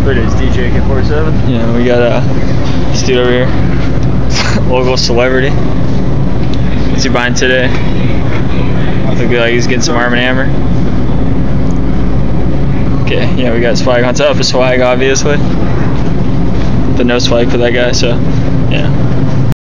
British DJ K47. Yeah, we got this dude over here, local celebrity. What's he buying today? Looking like he's getting some Arm & Hammer. Okay, yeah, we got swag on top of swag, obviously. But no swag for that guy, so